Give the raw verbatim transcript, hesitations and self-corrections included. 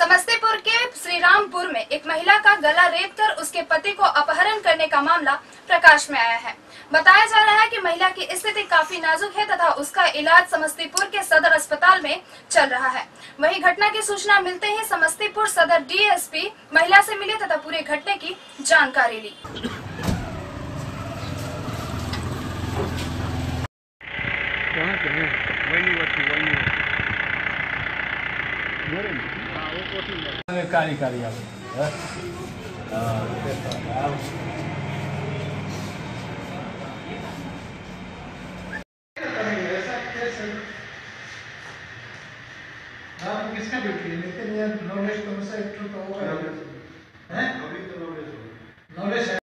समस्तीपुर के श्रीरामपुर में एक महिला का गला रेत कर उसके पति को अपहरण करने का मामला प्रकाश में आया है। बताया जा रहा है कि महिला की स्थिति काफी नाजुक है तथा उसका इलाज समस्तीपुर के सदर अस्पताल में चल रहा है। वहीं घटना की सूचना मिलते ही समस्तीपुर सदर डीएसपी महिला से मिले तथा पूरे घटने की जानकारी ली। कारी कारी किसका ड्यूटी है? लेकिन ये नॉलेज तुमसे एक तो होगा, नॉलेज